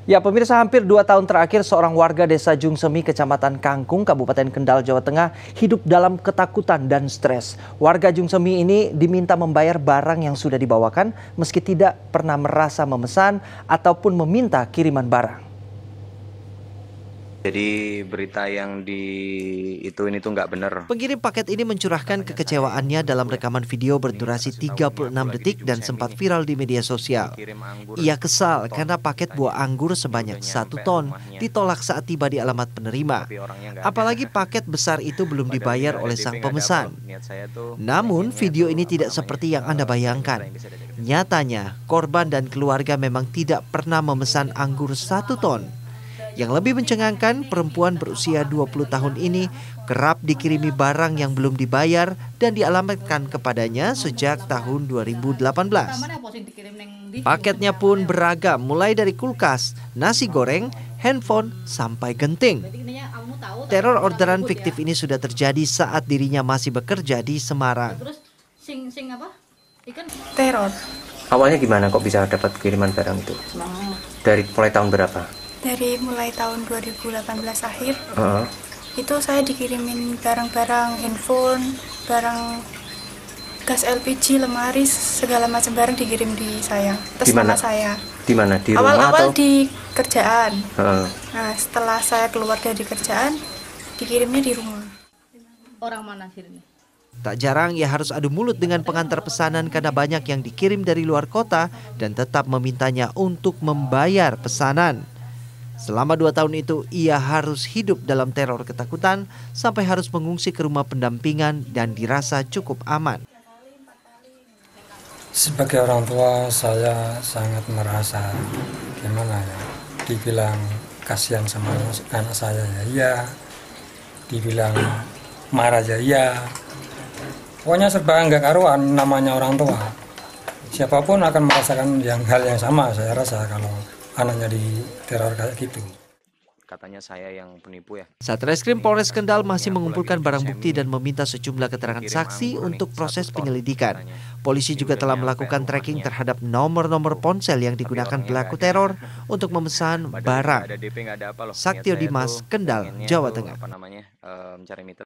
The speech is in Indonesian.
Ya, pemirsa, hampir 2 tahun terakhir seorang warga desa Jungsemi, Kecamatan Kangkung, Kabupaten Kendal, Jawa Tengah hidup dalam ketakutan dan stres. Warga Jungsemi ini diminta membayar barang yang sudah dibawakan meski tidak pernah merasa memesan ataupun meminta kiriman barang. Jadi berita yang ini tuh nggak benar. Pengirim paket ini mencurahkan kekecewaannya dalam rekaman video berdurasi 36 detik dan sempat viral di media sosial. Ia kesal karena paket buah anggur sebanyak 1 ton ditolak saat tiba di alamat penerima. Apalagi paket besar itu belum dibayar oleh sang pemesan. Namun video ini tidak seperti yang Anda bayangkan. Nyatanya korban dan keluarga memang tidak pernah memesan anggur 1 ton. Yang lebih mencengangkan, perempuan berusia 20 tahun ini kerap dikirimi barang yang belum dibayar dan dialamatkan kepadanya sejak tahun 2018. Paketnya pun beragam, mulai dari kulkas, nasi goreng, handphone, sampai genting. Teror orderan fiktif ini sudah terjadi saat dirinya masih bekerja di Semarang. Teror. Awalnya gimana kok bisa dapat kiriman barang itu? Dari mulai tahun berapa? Dari mulai tahun 2018 akhir, itu saya dikirimin barang-barang, handphone, barang gas LPG, lemari, segala macam barang dikirim di saya. Atas nama saya. Di mana? Di rumah Awal-awal atau? di kerjaan. Nah, setelah saya keluar dari kerjaan, dikirimnya di rumah. Orang mana sini? Tak jarang ia harus adu mulut dengan pengantar pesanan karena banyak yang dikirim dari luar kota dan tetap memintanya untuk membayar pesanan. Selama 2 tahun itu, ia harus hidup dalam teror ketakutan sampai harus mengungsi ke rumah pendampingan dan dirasa cukup aman. Sebagai orang tua, saya sangat merasa gimana ya, dibilang kasihan sama anak saya ya iya, dibilang marah ya iya. Pokoknya serba nggak karuan namanya orang tua. Siapapun akan merasakan hal yang sama, saya rasa kalau anaknya di teror kayak gitu. Katanya saya yang penipu ya. Satreskrim Polres Kendal masih mengumpulkan barang bukti dan meminta sejumlah keterangan saksi untuk proses penyelidikan. Polisi juga telah melakukan tracking terhadap nomor-nomor ponsel yang digunakan pelaku teror untuk memesan barang. Saktio Dimas, Kendal, Jawa Tengah.